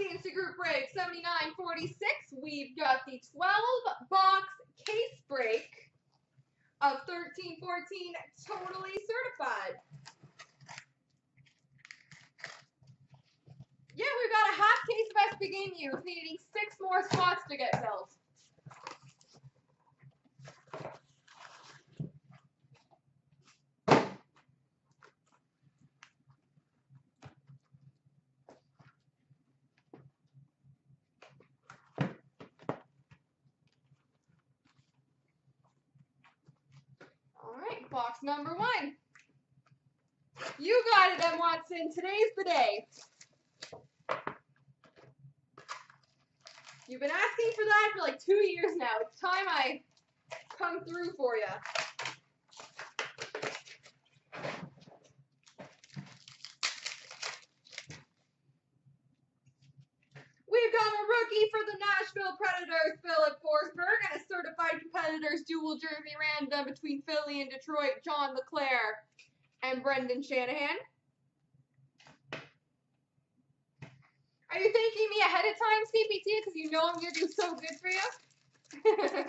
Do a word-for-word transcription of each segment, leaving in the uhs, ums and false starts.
Fantasy Group Break seventy-nine forty-six. We've got the twelve box case break of thirteen fourteen Totally Certified. Yeah, we've got a half case of S P Game Used, needing six more spots to get filled. Alright, box number one. You got it, M. Watson. Today's the day. You've been asking for that for like two years now. It's time I come through for you. We've got a rookie for the Nashville Predators, Philip Forsberg, and a certified competitors dual jersey random between Philly and Detroit, John LeClair and Brendan Shanahan. Are you thanking me ahead of time, C P T, because you know I'm going to do so good for you?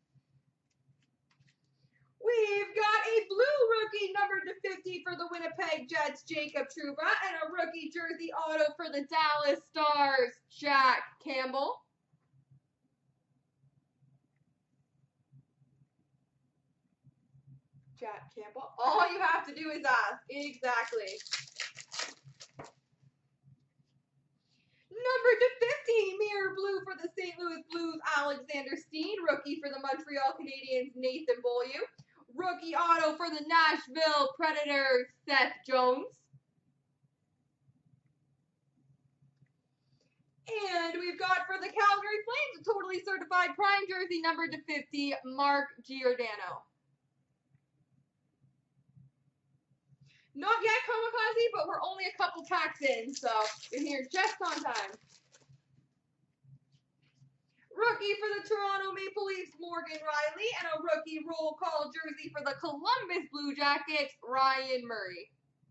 We've got a blue rookie number to fifty for the Winnipeg Jets, Jacob Trouba, and a rookie jersey auto for the Dallas Stars, Jack Campbell. Jack Campbell. All you have to do is ask. Exactly. Number to fifty, mirror blue for the Saint Louis Blues, Alexander Steen. Rookie for the Montreal Canadiens, Nathan Beaulieu. Rookie auto for the Nashville Predators, Seth Jones. And we've got for the Calgary Flames, a totally certified prime jersey number to fifty, Mark Giordano. Not yet, Kamikaze, but we're only a couple packs in, so you're here just on time. Rookie for the Toronto Maple Leafs, Morgan Riley, and a rookie roll call jersey for the Columbus Blue Jackets, Ryan Murray.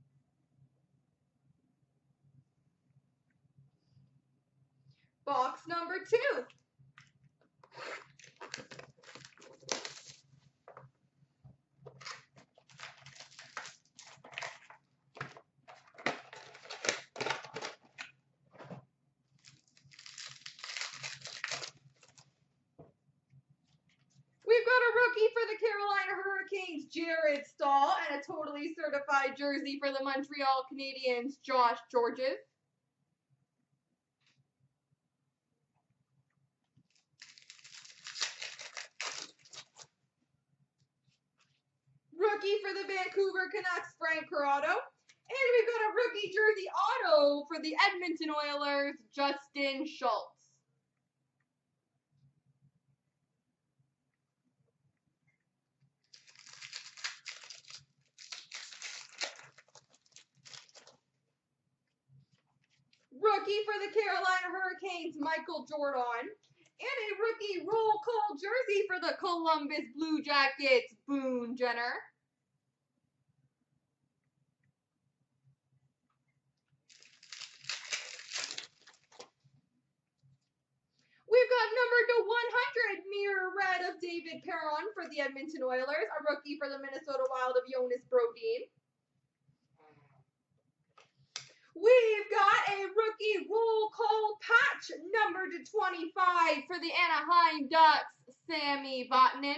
Box number two. We've got a rookie for the Carolina Hurricanes, Jared Stahl, and a totally certified jersey for the Montreal Canadiens, Josh Georges. Rookie for the Vancouver Canucks, Frank Corrado. And we've got a rookie jersey auto for the Edmonton Oilers, Justin Schultz. Rookie for the Carolina Hurricanes, Michael Jordan. And a rookie roll call jersey for the Columbus Blue Jackets, Boone Jenner. We've got number to one hundred, mirror red of David Perron for the Edmonton Oilers. A rookie for the Minnesota Wild of Jonas Brodin. We've got a rookie roll call patch number to twenty-five for the Anaheim Ducks, Sammy Vatanen.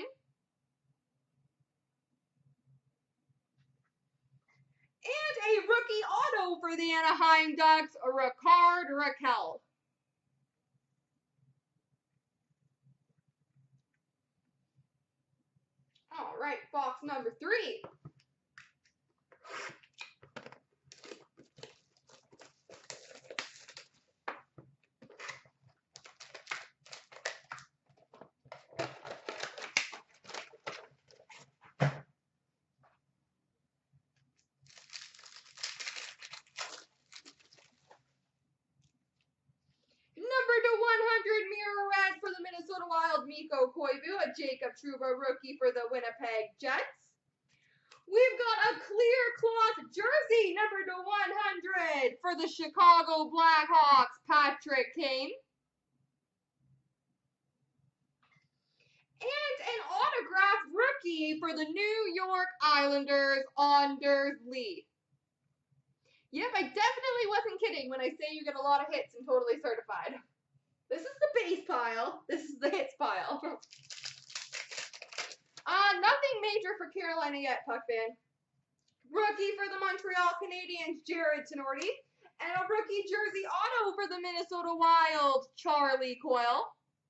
And a rookie auto for the Anaheim Ducks, Rickard Rakell. All right, box number three. Mirror red for the Minnesota Wild, Mikko Koivu, a Jacob Trouba rookie for the Winnipeg Jets. We've got a clear cloth jersey, number to one hundred, for the Chicago Blackhawks, Patrick Kane. And an autographed rookie for the New York Islanders, Anders Lee. Yep, I definitely wasn't kidding when I say you get a lot of hits and totally certified. This is the base pile. This is the hits pile. uh, nothing major for Carolina yet, Puck fan. Rookie for the Montreal Canadiens, Jared Tenorti. And a rookie jersey auto for the Minnesota Wild, Charlie Coyle.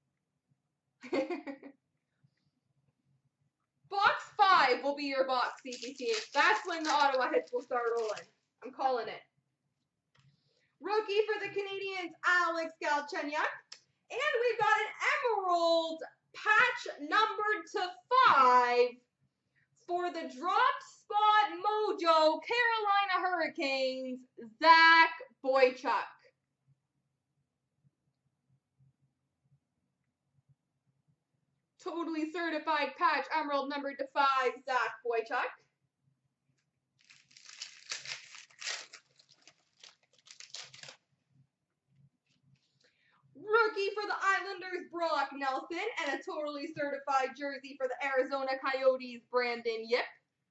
Box five will be your box, C P T. That's when the Ottawa hits will start rolling. I'm calling it. Rookie for the Canadiens, Alex Galchenyuk. And we've got an Emerald patch numbered to five for the Drop Spot Mojo Carolina Hurricanes, Zach Boychuk. Totally certified patch Emerald numbered to five, Zach Boychuk. Rookie for the Islanders, Brock Nelson, and a totally certified jersey for the Arizona Coyotes, Brandon Yip.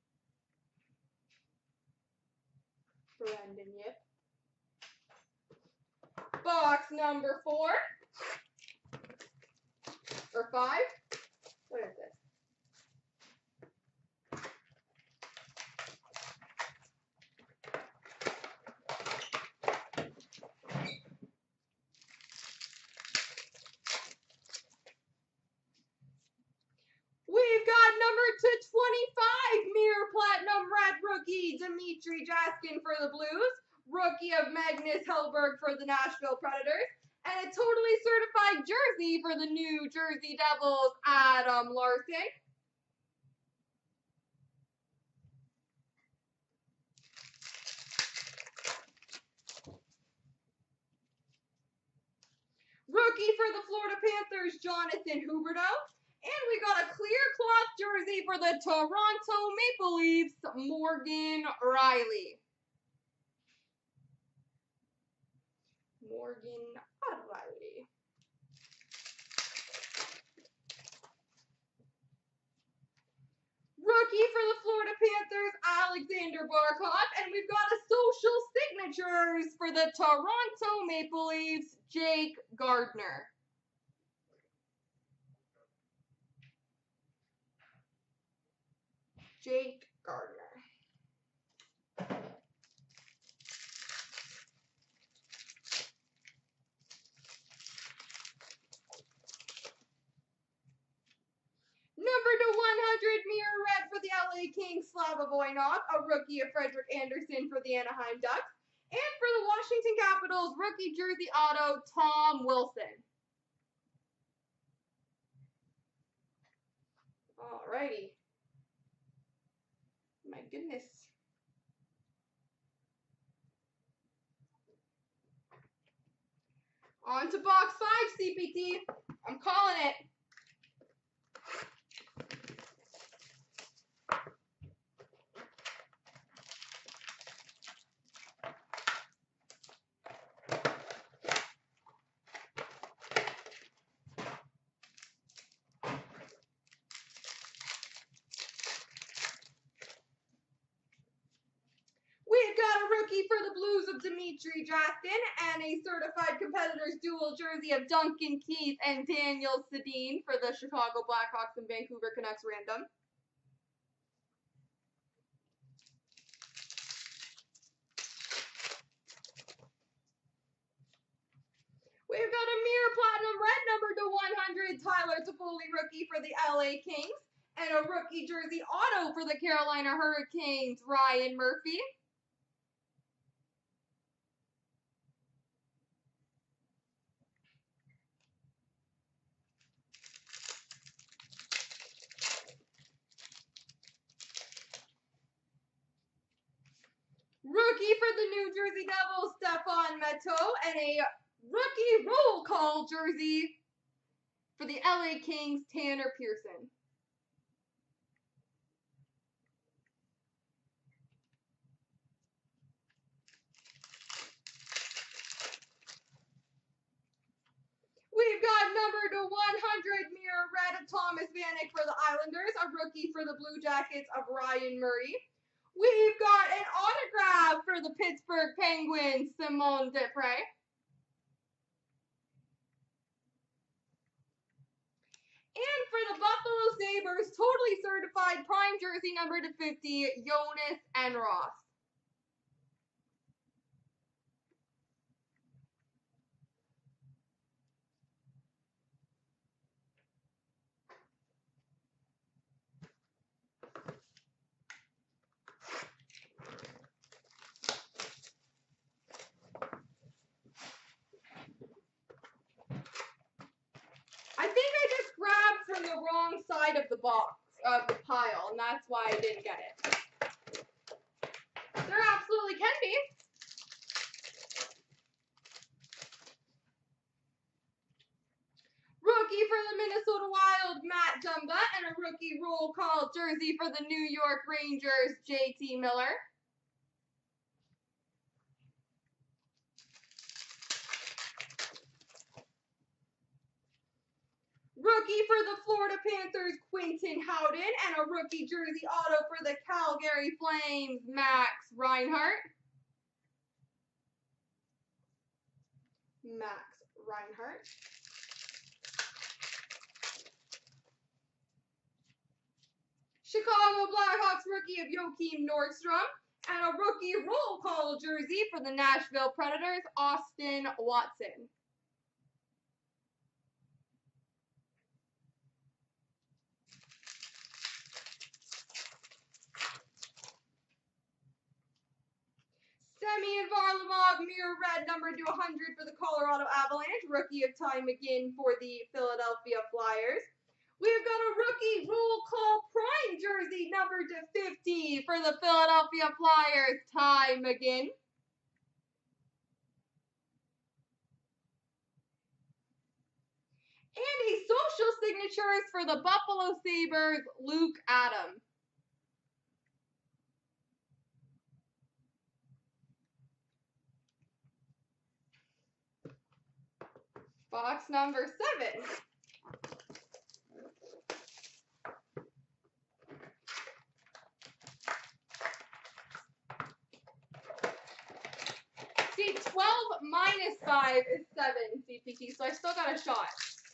Brandon Yip. Box number four. Or five. What is this? We've got number two twenty-five, Mirror Platinum Red Rookie, Dmitry Jaskin for the Blues. Rookie of Magnus Hellberg for the Nashville Predators. And a totally certified jersey for the New Jersey Devils, Adam Larson. Rookie for the Florida Panthers, Jonathan Huberdeau. And we got a clear cloth jersey for the Toronto Maple Leafs, Morgan Riley. Morgan Riley. Rookie for the Florida Panthers, Alexander Barkov. And we've got a social signatures for the Toronto Maple Leafs, Jake Gardner. Jake Gardner. Number to one hundred, Mirror Red for the L A Kings, Slava Voynov. A rookie of Frederick Anderson for the Anaheim Ducks. And for the Washington Capitals, rookie jersey auto, Tom Wilson. Alrighty. My goodness. On to box five, C P T. I'm calling it. Rookie for the Blues of Dmitry Jaskin, and a certified competitors dual jersey of Duncan Keith and Daniel Sedin for the Chicago Blackhawks and Vancouver Canucks random. We've got a Mirror Platinum Red number to one hundred, Tyler Toffoli rookie for the L A Kings, and a rookie jersey auto for the Carolina Hurricanes, Ryan Murphy. Rookie for the New Jersey Devils, Stefan Matteau, and a rookie roll call jersey for the L A Kings, Tanner Pearson. got Thomas Vanek for the Islanders, a rookie for the Blue Jackets of Ryan Murray. We've got an autograph for the Pittsburgh Penguins, Simone Desprez. And for the Buffalo Sabres, totally certified prime jersey number to fifty, Jonas Enroth. I think I just grabbed from the wrong side of the box, of the pile, and that's why I didn't get it. There absolutely can be. Rookie for the Minnesota Wild, Matt Dumba, and a rookie roll call jersey for the New York Rangers, J T Miller. Rookie for the Florida Panthers, Quinton Howden, and a rookie jersey auto for the Calgary Flames, Max Reinhart. Max Reinhart. Chicago Blackhawks rookie of Joakim Nordstrom, and a rookie roll call jersey for the Nashville Predators, Austin Watson. Semyon Varlamov, mirror red, number to one hundred for the Colorado Avalanche. Rookie of Ty McGinn for the Philadelphia Flyers. We've got a rookie roll call prime jersey, number to fifty for the Philadelphia Flyers, Ty McGinn. And a social signatures for the Buffalo Sabres, Luke Adams. Box number seven. See, twelve minus five is seven, C P T, so I still got a shot.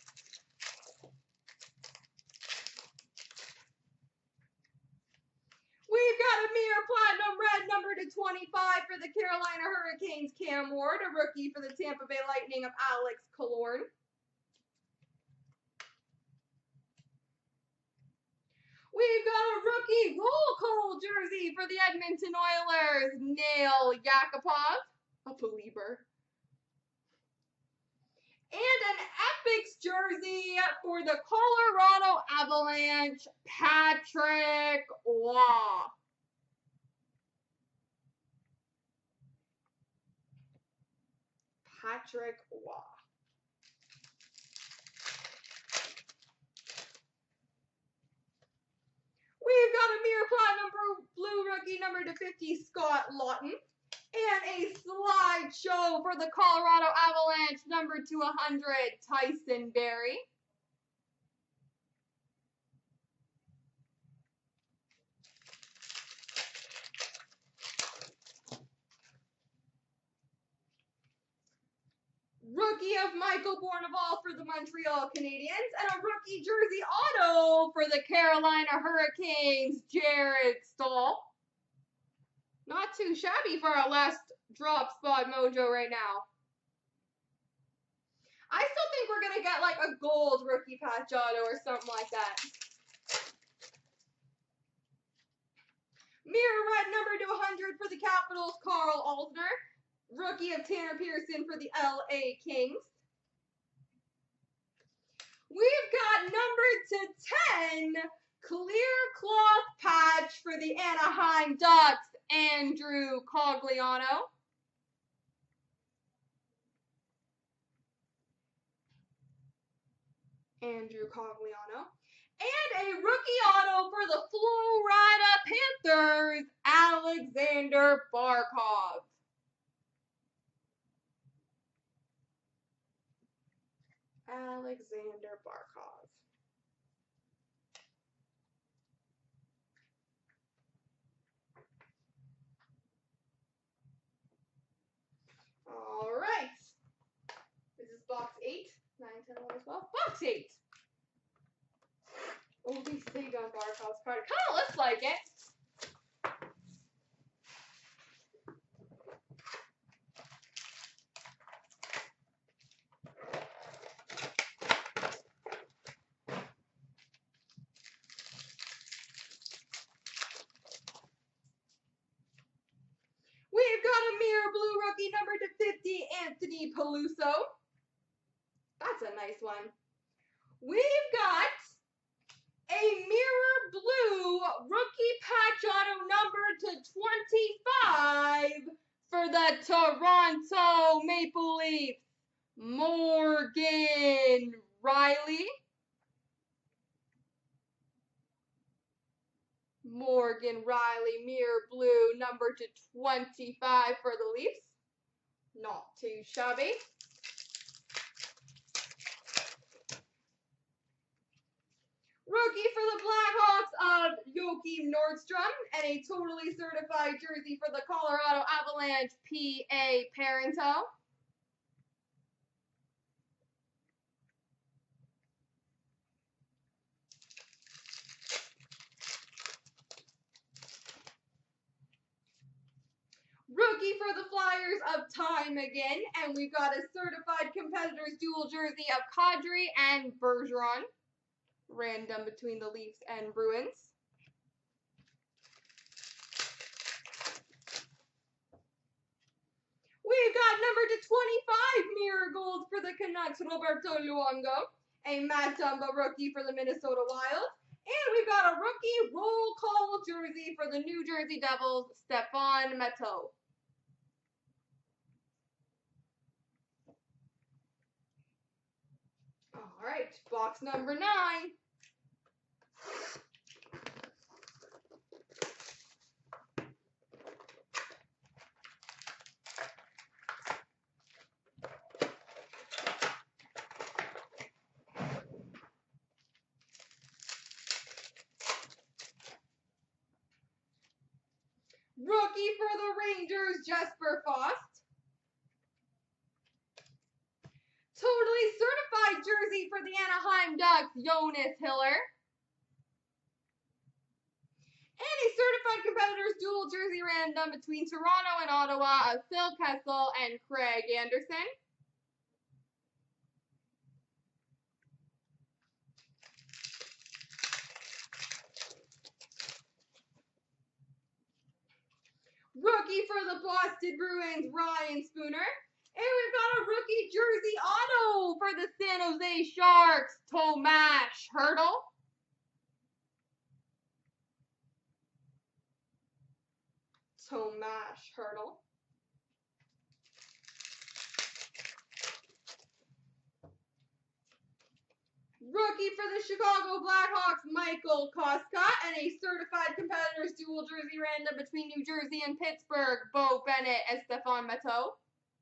We've got a mirror platinum red, number to twenty-five for the Carolina Hurricanes, Cam Ward, a rookie for the Tampa Bay Lightning of Alex Killorn. We've got a rookie roll call jersey for the Edmonton Oilers, Nail Yakupov, a believer. And an Epics jersey for the Colorado Avalanche, Patrick Waugh. Patrick Waugh. We've got a mirror platinum blue rookie number to fifty, Scott Lawton. And a slideshow for the Colorado Avalanche, number to one hundred, Tyson Barrie. Rookie of Michael Bournival for the Montreal Canadiens, and a rookie jersey auto for the Carolina Hurricanes, Jared Stahl. Not too shabby for our last drop spot mojo right now. I still think we're going to get like a gold rookie patch auto or something like that. Mirror red number to one hundred for the Capitals, Carl Alsner. Rookie of Tanner Pearson for the L A Kings. We've got number to ten, clear cloth patch for the Anaheim Ducks, Andrew Cogliano. Andrew Cogliano. And a rookie auto for the Florida Panthers, Alexander Barkov. Alexander Barkov. box eight, nine, ten, eleven, twelve, box eight. Oldie Sagan Barkhouse card. Kind of looks like it. We've got a mirror blue rookie number to fifty, Anthony Peluso. That's a nice one. We've got a mirror blue rookie patch auto number to twenty-five for the Toronto Maple Leafs, Morgan Riley. Morgan Riley, mirror blue, number to twenty-five for the Leafs. Not too shabby. Rookie for the Blackhawks of Joakim Nordstrom, and a totally certified jersey for the Colorado Avalanche, P A Parento. Rookie for the Flyers of Ty McGinn, and we've got a certified competitors dual jersey of Kadri and Bergeron. Random between the Leafs and Bruins. We've got number to twenty-five mirror gold for the Canucks, Roberto Luongo. A Matt Dumba rookie for the Minnesota Wild. And we've got a rookie roll call jersey for the New Jersey Devils, Stefan Matteau. All right, box number nine. Rookie for the Rangers, Jesper Fast. Totally certified jersey for the Anaheim Ducks, Jonas Hiller. And a certified competitors dual jersey random between Toronto and Ottawa of Phil Kessel and Craig Anderson. Rookie for the Boston Bruins, Ryan Spooner. And we've got a rookie jersey auto for the San Jose Sharks, Tomas Hertl. Tomas Hertl. Rookie for the Chicago Blackhawks, Michael Koska, and a certified competitors dual jersey random between New Jersey and Pittsburgh, Bo Bennett and Stefan Matteau.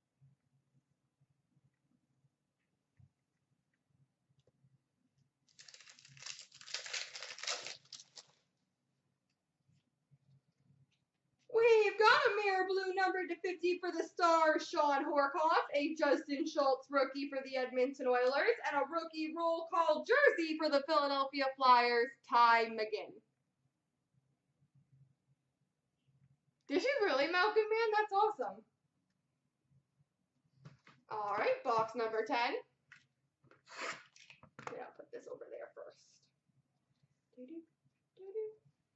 We've got a mirror blue number to fifty for the Stars, Sean Horkoff, a Justin Schultz rookie for the Edmonton Oilers, and a rookie roll call jersey for the Philadelphia Flyers, Ty McGinn. Did you really, Malcolm, man? That's awesome. All right, box number ten. Yeah, I'll put this over there first. Doo-doo, doo-doo.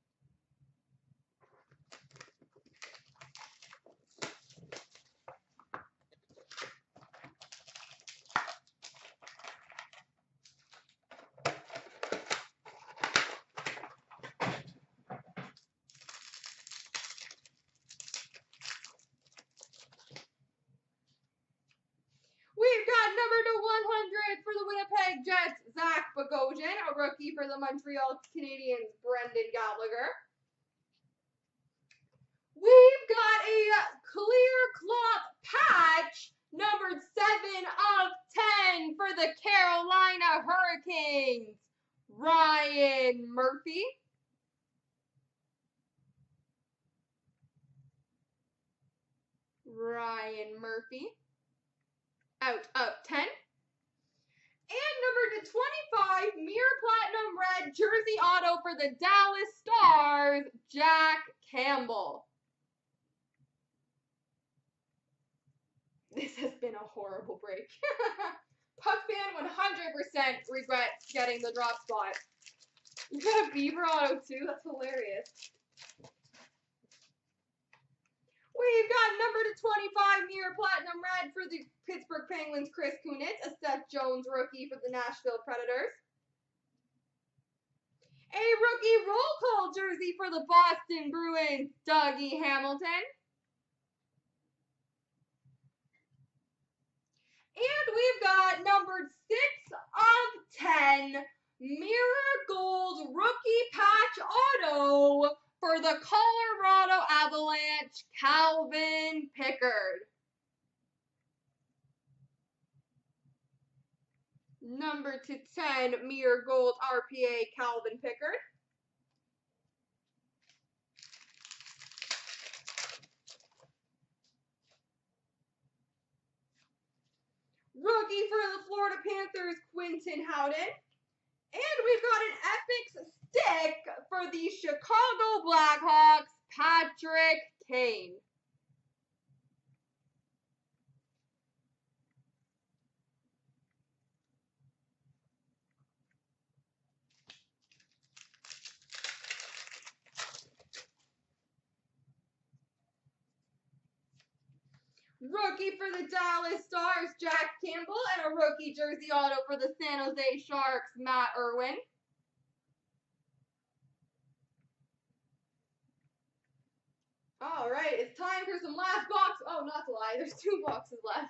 We've got number to one hundred for the Winnipeg Jets, Zach Bogosian, a rookie for the Montreal Canadiens, Brendan Gallagher. We've got a clear cloth patch, numbered seven of ten for the Carolina Hurricanes, Ryan Murphy. Ryan Murphy. Out of ten. jersey auto for the Dallas Stars, Jack Campbell. This has been a horrible break. Puck fan one hundred percent regrets getting the drop spot. You got a Beaver auto too? That's hilarious. We've got number to twenty-five, Mirror Platinum Red for the Pittsburgh Penguins, Chris Kunitz. A Seth Jones rookie for the Nashville Predators. A rookie roll call jersey for the Boston Bruins, Dougie Hamilton. And we've got numbered six of ten, Mirror Gold rookie patch auto for the Colorado Avalanche, Calvin Pickard. Number to ten, Mirror Gold R P A, Calvin Pickard. Rookie for the Florida Panthers, Quinton Howden. And we've got an epic stick for the Chicago Blackhawks, Patrick Kane. Rookie for the Dallas Stars, Jack Campbell, and a rookie jersey auto for the San Jose Sharks, Matt Irwin. All right, it's time for some last box. Oh, not to lie, there's two boxes left.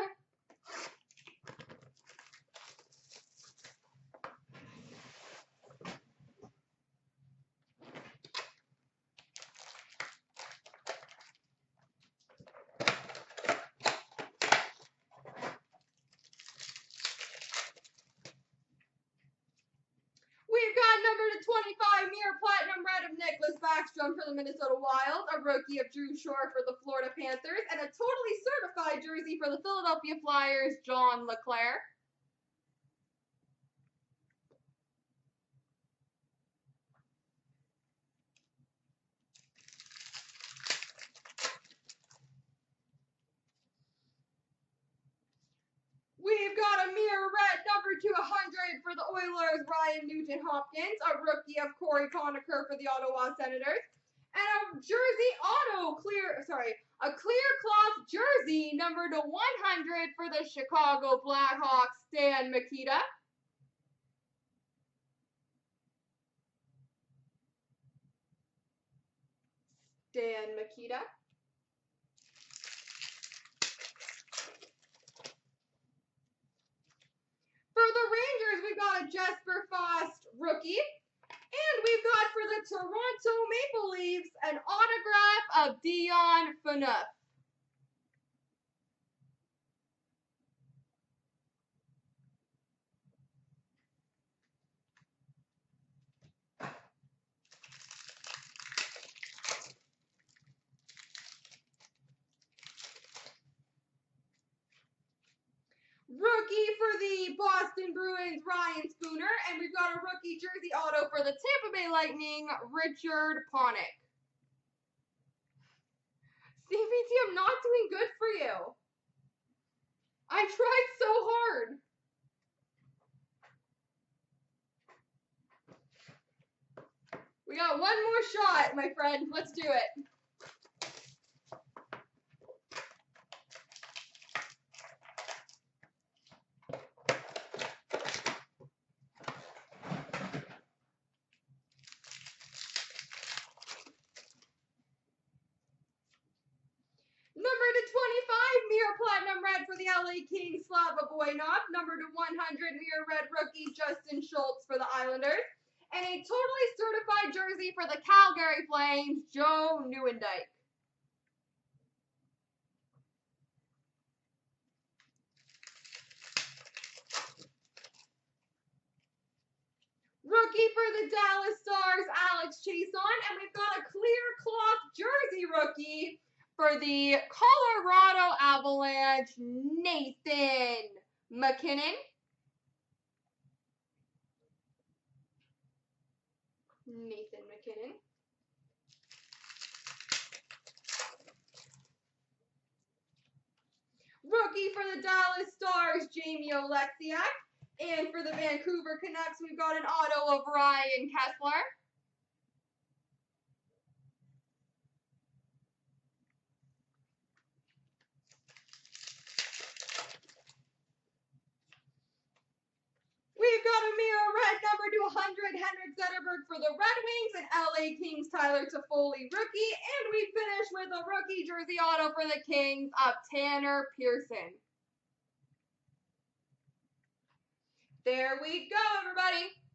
We've got number to twenty-five, Mirror Platinum Red of Nicholas Backstrom for the Minnesota Wild, a rookie of Drew Shore for the Florida Panthers, and a totally certified jersey for the Philadelphia Flyers, John LeClair. We've got a Mirror Red number to one hundred for the Oilers, Ryan Nugent-Hopkins, a rookie of Corey Conacher for the Ottawa Senators, and a jersey auto clear, sorry, a clear cloth jersey number to one hundred for the Chicago Blackhawks, Stan Mikita. Stan Mikita. For the Rangers, we've got a Jesper Fast rookie. And we've got for the Toronto Maple Leafs an autograph of Dion Phaneuf. Rookie for the Boston Bruins, Ryan Spooner. And we've got a rookie jersey auto for the Tampa Bay Lightning, Richard Panik. C B T, I'm not doing good for you. I tried so hard. We got one more shot, my friend. Let's do it. Number to twenty-five, Mirror Platinum Red for the L A Kings, Slava Voinov. Number to one hundred, Mirror Red rookie, Justin Schultz for the Islanders. And a totally certified jersey for the Calgary Flames, Joe Nieuwendyk. Rookie for the Dallas Stars, Alex Chiasson. And we've got a clear cloth jersey rookie for the Colorado Avalanche, Nathan MacKinnon. Nathan MacKinnon. Rookie for the Dallas Stars, Jamie Oleksiak. And for the Vancouver Canucks, we've got an auto of Ryan Kesler. We've got a mirror red number to one hundred, Henrik Zetterberg for the Red Wings, and L A Kings Tyler Toffoli rookie. And we finish with a rookie jersey auto for the Kings of Tanner Pearson. There we go, everybody.